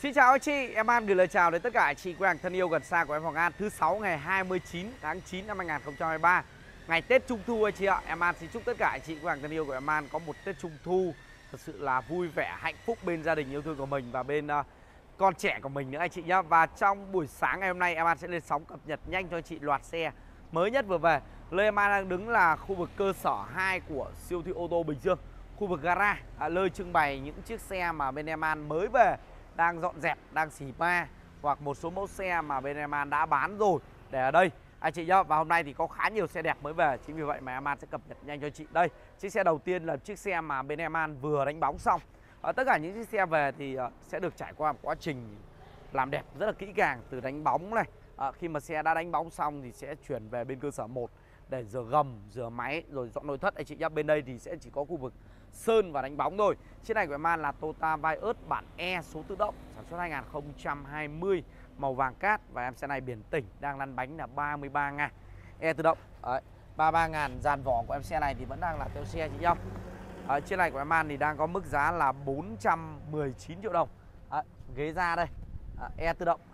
Xin chào anh chị, em An gửi lời chào đến tất cả anh chị quý hàng thân yêu gần xa của em Hoàng An. Thứ 6 ngày 29 tháng 9 năm 2023, ngày Tết Trung Thu anh chị ạ. Em An xin chúc tất cả anh chị quý hàng thân yêu của em An có một Tết Trung Thu thật sự là vui vẻ, hạnh phúc bên gia đình yêu thương của mình và bên con trẻ của mình nữa anh chị nhé. Và trong buổi sáng ngày hôm nay em An sẽ lên sóng cập nhật nhanh cho anh chị loạt xe mới nhất vừa về. Nơi em An đang đứng là khu vực cơ sở 2 của siêu thị ô tô Bình Dương, khu vực gara, nơi trưng bày những chiếc xe mà bên em An mới về, đang dọn dẹp, đang xỉ pa, hoặc một số mẫu xe mà bên em An đã bán rồi để ở đây anh chị nhá. Và hôm nay thì có khá nhiều xe đẹp mới về, chính vì vậy mà em An sẽ cập nhật nhanh cho chị. Đây, chiếc xe đầu tiên là chiếc xe mà bên em An vừa đánh bóng xong. Tất cả những chiếc xe về thì sẽ được trải qua một quá trình làm đẹp rất là kỹ càng, từ đánh bóng này. Khi mà xe đã đánh bóng xong thì sẽ chuyển về bên cơ sở 1 để rửa gầm, rửa máy rồi dọn nội thất anh chị nhá. Bên đây thì sẽ chỉ có khu vực sơn và đánh bóng thôi. Chiếc này của em An là Toyota Vios bản E số tự động, sản xuất 2020, màu vàng cát. Và em xe này biển tỉnh, đang lăn bánh là 33 ngàn. E tự động, 33 ngàn. Dàn vỏ của em xe này thì vẫn đang là theo xe chị nhá. Chiếc này của em An thì đang có mức giá là 419 triệu đồng. Ghế da đây, E tự động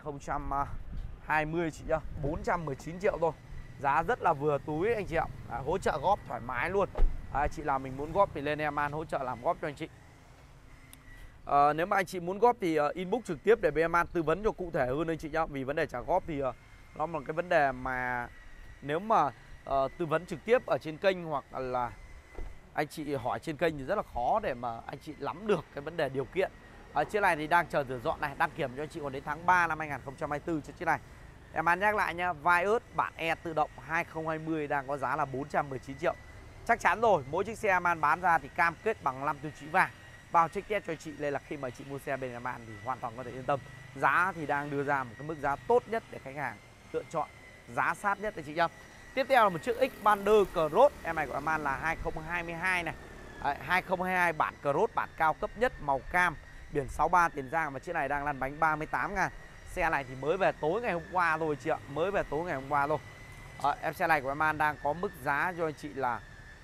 2020 chị nhá, 419 triệu thôi. Giá rất là vừa túi anh chị ạ. Hỗ trợ góp thoải mái luôn. Chị nào mình muốn góp thì lên em An hỗ trợ làm góp cho anh chị. Nếu mà anh chị muốn góp thì inbox trực tiếp để bên em An tư vấn cho cụ thể hơn anh chị nhá. Vì vấn đề trả góp thì nó là cái vấn đề mà nếu mà tư vấn trực tiếp ở trên kênh hoặc là anh chị hỏi trên kênh thì rất là khó để mà anh chị nắm được cái vấn đề điều kiện. Chiếc này thì đang chờ rửa dọn này, đăng kiểm cho anh chị còn đến tháng 3 năm 2024 cho chiếc này. Em An nhắc lại nhá, Vios bản E tự động 2020 đang có giá là 419 triệu. Chắc chắn rồi, mỗi chiếc xe em An bán ra thì cam kết bằng 5 tiêu chí vàng. Bao check test cho chị, đây là khi mà chị mua xe bên em An thì hoàn toàn có thể yên tâm. Giá thì đang đưa ra một cái mức giá tốt nhất để khách hàng lựa chọn, giá sát nhất đấy chị nhá. Tiếp theo là một chiếc Xpander Cross, em này của em An là 2022 này. 2022 bản Cross, bản cao cấp nhất, màu cam, biển 63 Tiền Giang, và chiếc này đang lăn bánh 38 ngàn. Xe này thì mới về tối ngày hôm qua thôi chị ạ, mới về tối ngày hôm qua thôi. Em xe này của em An đang có mức giá cho anh chị là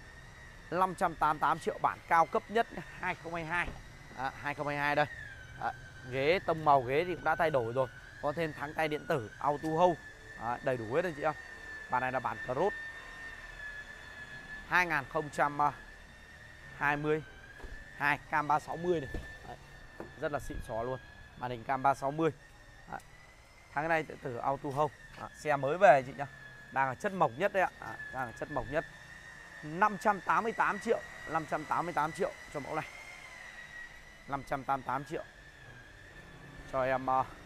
588 triệu, bản cao cấp nhất 2022. 2022 đây. Ghế tông màu ghế thì cũng đã thay đổi rồi, có thêm thắng tay điện tử, auto hold, đầy đủ hết anh chị ạ. Bản này là bản Cross 2022, cam 360 này. Rất là xịn xò luôn, màn hình cam 360. Tháng này điện tử auto hold. Xe mới về chị nhá, đang là chất mộc nhất đấy ạ. Đang là chất mộc nhất. 588 triệu, 588 triệu cho mẫu này. 588 triệu cho em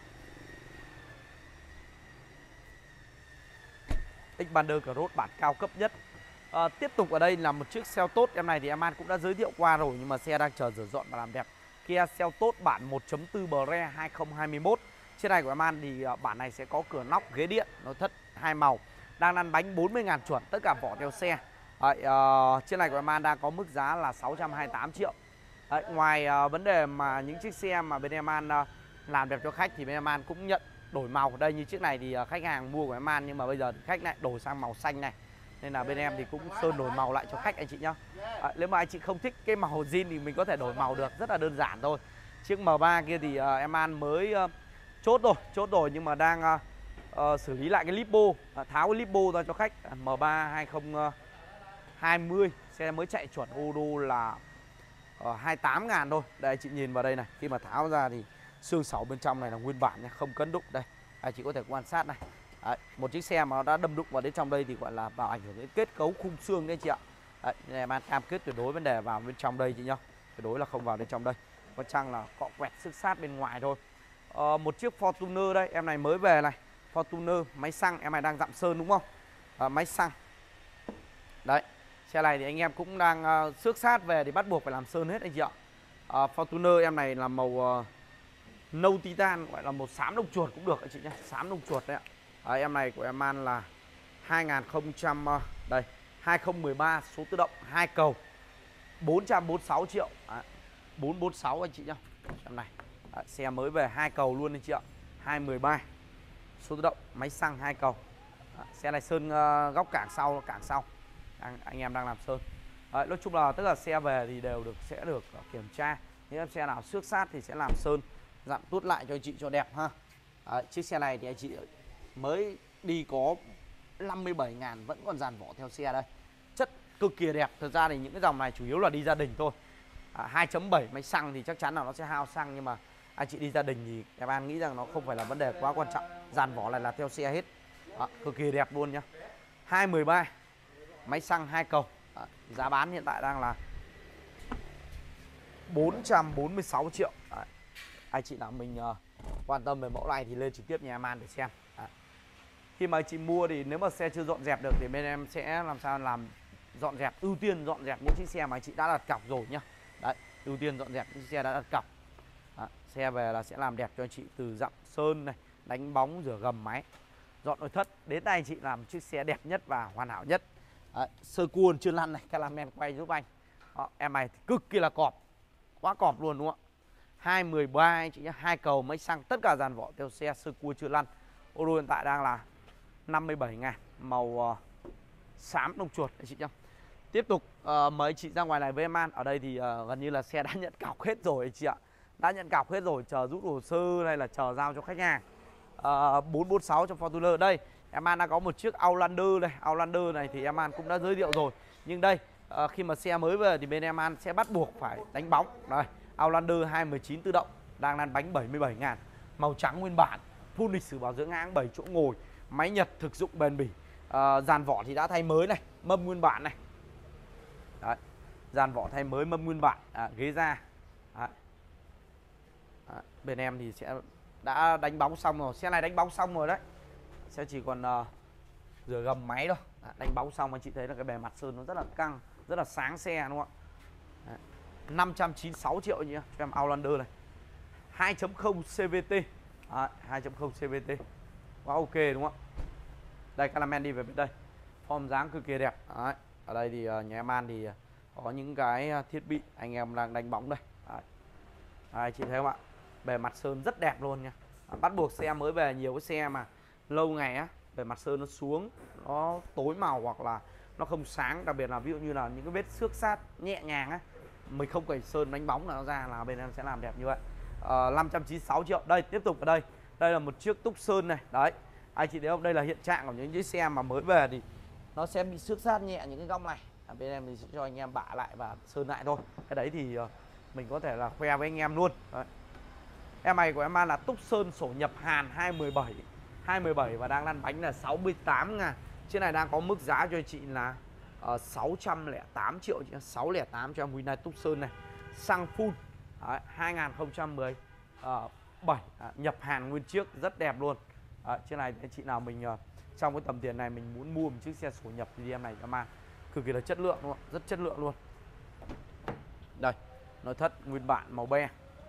Xpander Cross bản cao cấp nhất. Tiếp tục ở đây là một chiếc Seltos. Em này thì em An cũng đã giới thiệu qua rồi, nhưng mà xe đang chờ rửa dọn và làm đẹp. Kia Seltos bản 1.4 Bre 2021. Chiếc này của em An thì bản này sẽ có cửa nóc, ghế điện, nội thất 2 màu, đang lăn bánh 40 ngàn chuẩn, tất cả vỏ theo xe. Chiếc này của em An đang có mức giá là 628 triệu. Ngoài vấn đề mà những chiếc xe mà bên em An làm đẹp cho khách thì bên em An cũng nhận đổi màu. Đây như chiếc này thì khách hàng mua của em An, nhưng mà bây giờ thì khách lại đổi sang màu xanh này, nên là bên em thì cũng sơn đổi màu lại cho khách anh chị nhá. Nếu mà anh chị không thích cái màu zin thì mình có thể đổi màu được, rất là đơn giản thôi. Chiếc M3 kia thì em An mới chốt rồi nhưng mà đang xử lý lại cái lipo, tháo cái lipo ra cho khách. M3 2020, xe mới chạy chuẩn ô đô là 28 ngàn thôi. Đây chị nhìn vào đây này, khi mà tháo ra thì xương sẩu bên trong này là nguyên bản nha, không cấn đụng. Đây chị có thể quan sát này. Một chiếc xe mà nó đã đâm đụng vào đến trong đây thì gọi là vào ảnh hưởng đến kết cấu khung xương đấy chị ạ. Em An cam kết tuyệt đối vấn đề vào bên trong đây chị nhá, tuyệt đối là không vào bên trong đây, có chăng là cọ quẹt xước sát bên ngoài thôi. Một chiếc Fortuner đây, em này mới về này, Fortuner máy xăng, em này đang dặm sơn đúng không? Máy xăng đấy. Xe này thì anh em cũng đang xước sát về thì bắt buộc phải làm sơn hết anh chị ạ. Fortuner em này là màu nâu titan, gọi là màu xám đồng chuột cũng được anh chị nhé, xám đồng chuột đấy ạ. Em này của em An là 2013 số tự động 2 cầu, 446 triệu. 446 anh chị nhá. Em này xe mới về 2 cầu luôn anh chị ạ. 213 số tự động, máy xăng 2 cầu. Xe này sơn góc cảng sau, anh em đang làm sơn. Nói chung là tất cả xe về thì đều sẽ được kiểm tra. Nếu xe nào xước sát thì sẽ làm sơn Dặn tuốt lại cho anh chị cho đẹp ha. Đấy, chiếc xe này thì anh chị mới đi có 57.000 vẫn còn dàn vỏ theo xe đây. Chất cực kỳ đẹp. Thực ra thì những cái dòng này chủ yếu là đi gia đình thôi. 2.7 máy xăng thì chắc chắn là nó sẽ hao xăng, nhưng mà anh chị đi gia đình thì em An nghĩ rằng nó không phải là vấn đề quá quan trọng. Dàn vỏ này là theo xe hết. Đó, cực kỳ đẹp luôn nhá. 213 máy xăng 2 cầu. Đó, giá bán hiện tại đang là 446 triệu. Đấy, anh chị nào mình quan tâm về mẫu này thì lên trực tiếp nhà em An để xem. Đấy. Khi mà anh chị mua thì nếu mà xe chưa dọn dẹp được thì bên em sẽ làm sao làm dọn dẹp, ưu tiên dọn dẹp những chiếc xe mà anh chị đã đặt cọc rồi nhá. Đấy, ưu tiên dọn dẹp những chiếc xe đã đặt cọc. Đấy, xe về là sẽ làm đẹp cho anh chị từ dặm sơn này, đánh bóng, rửa gầm máy, dọn nội thất, đến tay anh chị làm chiếc xe đẹp nhất và hoàn hảo nhất. Đấy, sơ cua chưa lăn này, Calamen quay giúp anh. Đó, em này thì cực kỳ là cọp, quá cọp luôn đúng không ạ? 213 anh chị nhé, 2 cầu máy xăng, tất cả dàn vỏ theo xe, sơ cua chưa lăn. Ô tô hiện tại đang là 57.000, màu xám đồng chuột anh chị nhé. Tiếp tục mời anh chị ra ngoài này với em An. Ở đây thì gần như là xe đã nhận cọc hết rồi anh chị ạ. Đã nhận cọc hết rồi, chờ rút hồ sơ hay là chờ giao cho khách hàng. 446 cho Fortuner. Đây, em An đã có một chiếc Outlander này. Outlander này thì em An cũng đã giới thiệu rồi. Nhưng đây, khi mà xe mới về thì bên em An sẽ bắt buộc phải đánh bóng. Đây, Outlander 219 tự động, đang lăn bánh 77.000, màu trắng nguyên bản, full lịch sử bảo dưỡng áng, 7 chỗ ngồi, máy Nhật thực dụng bền bỉ. Dàn vỏ thì đã thay mới này, mâm nguyên bản này. Đấy, dàn vỏ thay mới, mâm nguyên bản, ghế da. Đấy. Đấy, bên em thì sẽ đã đánh bóng xong rồi, xe này đánh bóng xong rồi đấy, sẽ chỉ còn rửa gầm máy thôi. Đánh bóng xong anh chị thấy là cái bề mặt sơn nó rất là căng, rất là sáng xe đúng không ạ? Đấy. 596 triệu nhỉ cho em Outlander này, 2.0 CVT. Đấy, 2.0 CVT quá ok đúng không ạ? Đây, Calamen đi về bên đây, form dáng cực kỳ đẹp. Đấy. Ở đây thì nhà em An thì có những cái thiết bị anh em đang đánh bóng đây. Đấy. Đấy, chị thấy không ạ? Bề mặt sơn rất đẹp luôn nha. Bắt buộc xe mới về, nhiều cái xe mà lâu ngày á, bề mặt sơn nó xuống, nó tối màu hoặc là nó không sáng, đặc biệt là ví dụ như là những cái vết xước sát nhẹ nhàng á, mình không phải sơn đánh bóng là nó ra, là bên em sẽ làm đẹp như vậy. 596 triệu. Đây, tiếp tục ở đây. Đây là một chiếc túc sơn này. Đấy, anh chị thấy không? Đây là hiện trạng của những chiếc xe mà mới về thì nó sẽ bị xước sát nhẹ những cái góc này. Bên em thì sẽ cho anh em bạ lại và sơn lại thôi. Cái đấy thì mình có thể là khoe với anh em luôn. Đấy. Em này của em An là túc sơn sổ nhập Hàn 217 và đang lăn bánh là 68.000. Chiếc này đang có mức giá cho anh chị là 608 triệu, 608 cho em Winline túc sơn này. Xăng full. Đấy, 2017, nhập Hàn nguyên chiếc, rất đẹp luôn. Chiếc này anh chị nào mình trong cái tầm tiền này mình muốn mua một chiếc xe sổ nhập thì em này em An cực kỳ là chất lượng đúng không? Rất chất lượng luôn. Đây, nội thất nguyên bản màu be.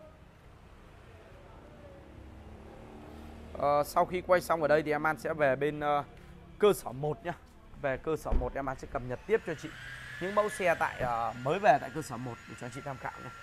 Sau khi quay xong ở đây thì em An sẽ về bên cơ sở 1 nhá. Về cơ sở 1 em An sẽ cập nhật tiếp cho chị những mẫu xe tại mới về tại cơ sở 1 để cho anh chị tham khảo nhé.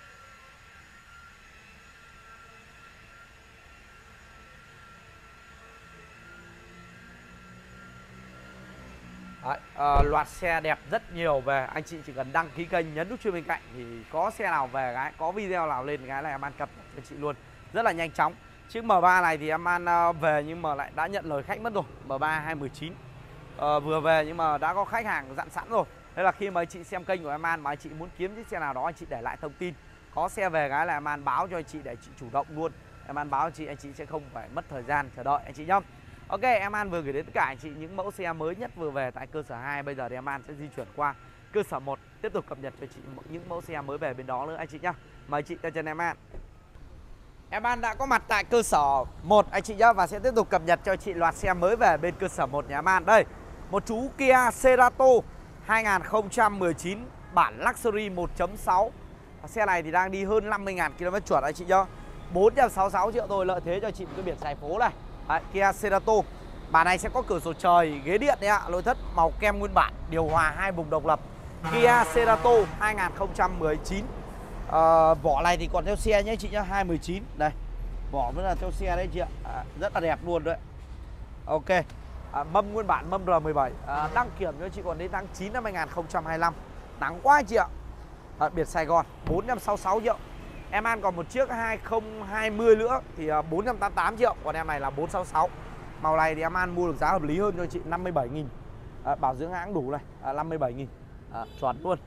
Đấy, loạt xe đẹp rất nhiều về, anh chị chỉ cần đăng ký kênh, nhấn nút chuông bên cạnh thì có xe nào về cái, có video nào lên cái là em An cập nhật cho chị luôn, rất là nhanh chóng. Chiếc M3 này thì em An về nhưng mà lại đã nhận lời khách mất rồi. M3 219 vừa về nhưng mà đã có khách hàng dặn sẵn rồi. Thế là khi mà anh chị xem kênh của em An mà anh chị muốn kiếm chiếc xe nào đó, anh chị để lại thông tin, có xe về cái là em An báo cho anh chị để chị chủ động luôn. Em An báo anh chị sẽ không phải mất thời gian chờ đợi anh chị nhá. Ok, em An vừa gửi đến tất cả anh chị những mẫu xe mới nhất vừa về tại cơ sở 2. Bây giờ thì em An sẽ di chuyển qua cơ sở 1 tiếp tục cập nhật cho chị những mẫu xe mới về bên đó nữa anh chị nhá. Mời chị theo chân em An. Em An đã có mặt tại cơ sở 1 anh chị nhá, và sẽ tiếp tục cập nhật cho chị loạt xe mới về bên cơ sở 1 nhà em An. Đây, một chú Kia Cerato 2019 bản Luxury 1.6. Xe này thì đang đi hơn 50.000 km chuột anh chị nhá. 466 triệu thôi, lợi thế cho chị một cái biển xài phố này. Đấy, Kia Cerato. Bản này sẽ có cửa sổ trời, ghế điện đấy ạ, nội thất màu kem nguyên bản, điều hòa 2 vùng độc lập. Kia Cerato 2019. Vỏ này thì còn theo xe nhé chị nhá, 219. Đây, vỏ vẫn là theo xe đấy chị ạ. Rất là đẹp luôn đấy. Ok. Mâm nguyên bản, mâm R17. Đăng kiểm cho chị còn đến tháng 9 năm 2025. Nắng quá chị ạ. Biển Sài Gòn 466 triệu. Em An còn một chiếc 2020 nữa thì 488 triệu, còn em này là 466. Màu này thì em An mua được giá hợp lý hơn cho chị, 57.000. Bảo dưỡng hãng đủ này, 57.000. Chuẩn luôn.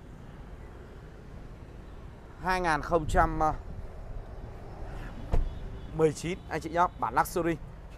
2019 anh chị nhá, bản Luxury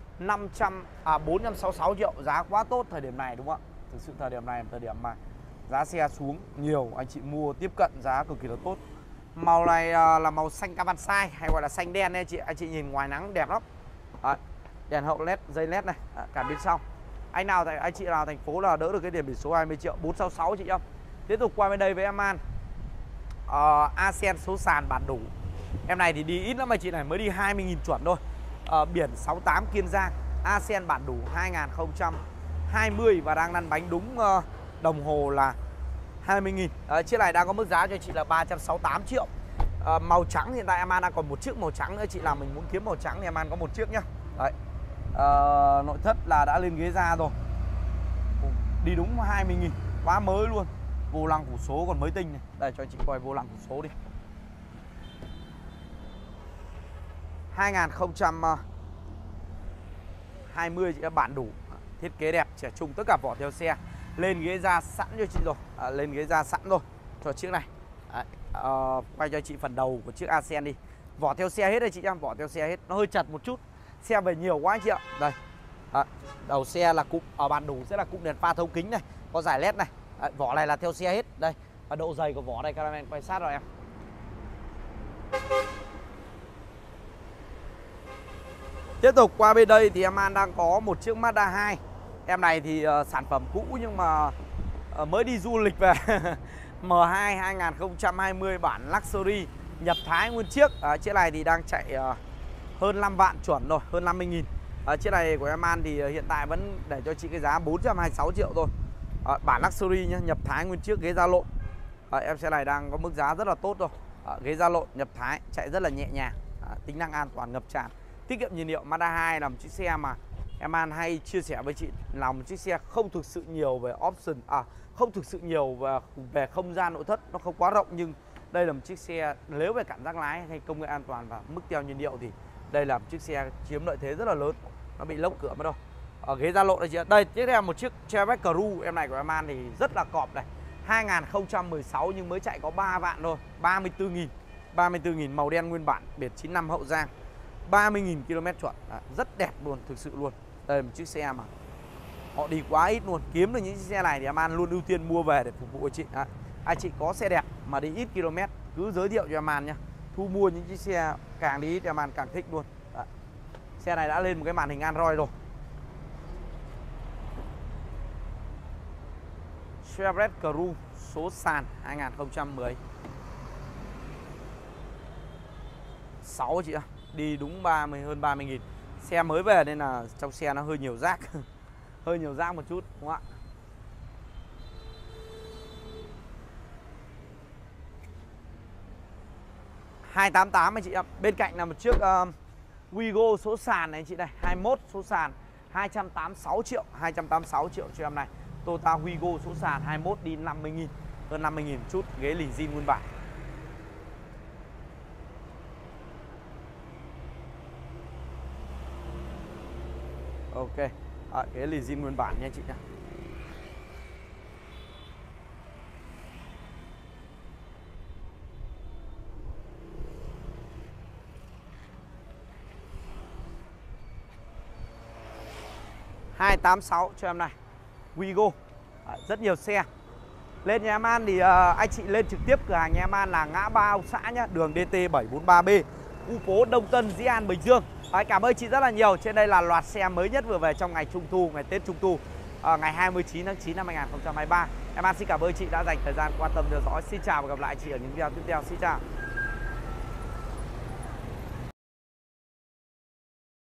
466 triệu, giá quá tốt thời điểm này đúng không ạ? Thực sự thời điểm này là thời điểm mà giá xe xuống nhiều, anh chị mua tiếp cận giá cực kỳ là tốt. Màu này là màu xanh Kawansai hay gọi là xanh đen đây anh chị nhìn ngoài nắng đẹp lắm. Đấy, đèn hậu led, dây led này, cả bên sau. Anh chị nào thành phố là đỡ được cái điểm biển số 20 triệu, 466 chị nhá. Tiếp tục qua bên đây với em An. Ascend số sàn bản đủ. Em này thì đi ít lắm anh chị này, mới đi 20.000 chuẩn thôi. Biển 68 Kiên Giang, Ascend bản đủ 2020 và đang lăn bánh đúng đồng hồ là 20.000. Chiếc này đang có mức giá cho chị là 368 triệu. Màu trắng hiện tại em An đang còn một chiếc màu trắng nữa, chị nào mình muốn kiếm màu trắng thì em An có một chiếc nhá. Đấy. Nội thất là đã lên ghế da rồi. Đi đúng 20.000, quá mới luôn. Vô lăng phủ số còn mới tinh này. Đây cho anh chị coi vô lăng phủ số đi. 2020 chị bản đủ, thiết kế đẹp, trẻ trung, tất cả vỏ theo xe, lên ghế da sẵn cho chị rồi, lên ghế da sẵn rồi cho chiếc này. Đấy. Quay cho chị phần đầu của chiếc Ascend đi, vỏ theo xe hết đây chị em, vỏ theo xe hết, nó hơi chật một chút, xe về nhiều quá anh chị ạ. Đây, đầu xe là cụm, ở bản đủ sẽ là cụm đèn pha thấu kính này, có giải led này. Đấy, vỏ này là theo xe hết đây, và độ dày của vỏ này cameraman quay sát rồi em. Tiếp tục qua bên đây thì em An đang có một chiếc Mazda 2. Em này thì sản phẩm cũ nhưng mà mới đi du lịch về. M2 2020 bản Luxury, nhập Thái nguyên chiếc. Chiếc này thì đang chạy hơn 5 vạn chuẩn rồi, hơn 50.000. Chiếc này của em An thì hiện tại vẫn để cho chị cái giá 426 triệu thôi. Bản Luxury nhá, nhập Thái nguyên chiếc, ghế da lộn. Em xe này đang có mức giá rất là tốt rồi. Ghế da lộn, nhập Thái, chạy rất là nhẹ nhàng, tính năng an toàn ngập tràn, tiết kiệm nhiên liệu. Mazda 2 là một chiếc xe mà em An hay chia sẻ với chị là một chiếc xe không thực sự nhiều về option, không thực sự nhiều về không gian nội thất, nó không quá rộng, nhưng đây là một chiếc xe nếu về cảm giác lái hay công nghệ an toàn và mức tiêu nhiên liệu thì đây là một chiếc xe chiếm lợi thế rất là lớn. Nó bị lốc cửa mất đâu. Ghế da lộn này chị ạ. Đây tiếp theo một chiếc Chevrolet Cruze, em này của em An thì rất là cọp này, 2016 nhưng mới chạy có 3 vạn thôi, 34.000. 34.000, màu đen nguyên bản, biển 95 Hậu Giang, 30.000 km chuẩn. Rất đẹp luôn, thực sự luôn. Đây là một chiếc xe mà họ đi quá ít luôn. Kiếm được những chiếc xe này thì em An luôn ưu tiên mua về để phục vụ cho chị. Ai chị có xe đẹp mà đi ít km cứ giới thiệu cho em An nhá. Thu mua những chiếc xe càng đi ít em An càng thích luôn. Xe này đã lên một cái màn hình Android rồi. Chevrolet Cruze số sàn 2010 6 chị ạ. Đi đúng 30, hơn 30.000. Xe mới về nên là trong xe nó hơi nhiều rác. Hơi nhiều rác một chút đúng không ạ? $288 anh chị ạ. Bên cạnh là một chiếc Wigo số sàn này anh chị này, 21 số sàn, 286 triệu, 286 triệu cho em này. Toyota Wigo số sàn 21 đi 50.000, hơn 50.000 chút, ghế lì zin nguyên bản. Ok, ghế lì zin nguyên bản nha chị nhé. $286 cho em này, Wigo. Rất nhiều xe. Lên nhà em An thì anh chị lên trực tiếp cửa hàng nhà em An là ngã ba Ông Xã nhá, đường DT 743B, khu phố Đông Tân, Dĩ An, Bình Dương. Cảm ơn chị rất là nhiều. Trên đây là loạt xe mới nhất vừa về trong ngày Trung thu, ngày Tết Trung thu, ngày 29 tháng 9 năm 2023. Em An xin cảm ơn chị đã dành thời gian quan tâm theo dõi. Xin chào và gặp lại chị ở những video tiếp theo. Xin chào.